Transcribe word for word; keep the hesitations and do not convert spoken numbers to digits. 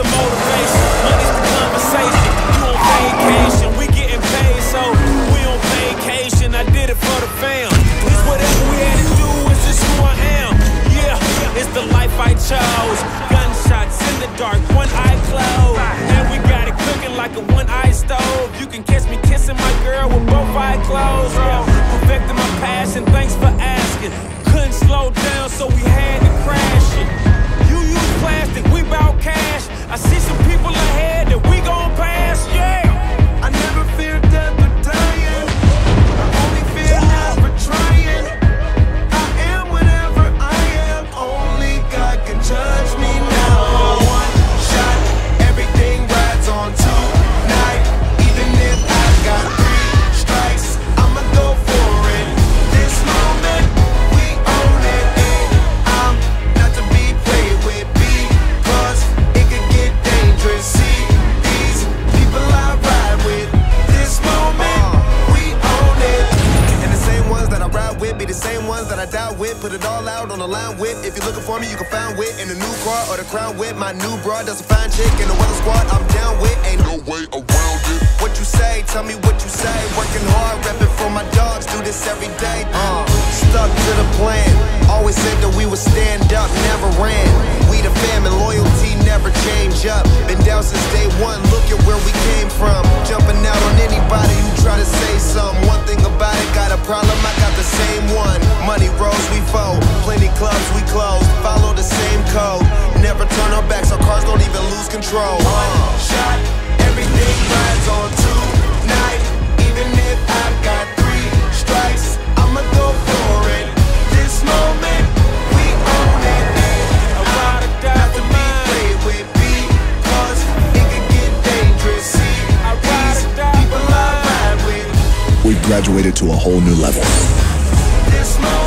the motivation, money's the conversation. You on vacation, we getting paid, so we on vacation. I did it for the fam. It's whatever we had to do, it's just who I am. Yeah, it's the life I chose. Gunshots in the dark, one eye closed, and we got it cooking like a one-eye stove. You can catch me kissing my girl with both eyes closed. Yeah, perfecting my passion, thanks for asking. Couldn't slow down, so we had to crash it. You use plastic, we bout cash. I see some people ahead that we gon' pass, yeah. I never fear death or dying. I only fear never trying. I am whatever I am. Only God can judge me now. One shot, everything rides on tonight. Even if I got three strikes, I'ma go for it. This moment, we own it. And I'm not to be played with, because it could get dangerous. See these people I ride with. This moment, we own it. And the same ones that I ride with be the same ones that I die with. Put it all out on the line with. If you're looking for me, you can find wit in the new car or the crown with. My new broad does a fine chick in the weather squad. I'm down with, ain't no way around it. What you say, tell me what you say. Working hard, repping for my dogs, do this every day. Uh, stuck to the plan. Always said that we would stand up, never ran. We the fam and loyalty never change up. Been down since day one, look at where we came from. Jumping out on anybody who try to say something. One thing about it, got a problem, I got the same one. Money rolls, we fold. Plenty clubs, we close. Follow the same code. Never turn our backs, our cars don't even lose control. One shot, everything rides on tonight. Even if I've got three strikes, I'ma go for it. This moment, we own it. And I'm not to be played with, because it could get dangerous. See, these people I ride with. We've graduated to a whole new level. This moment.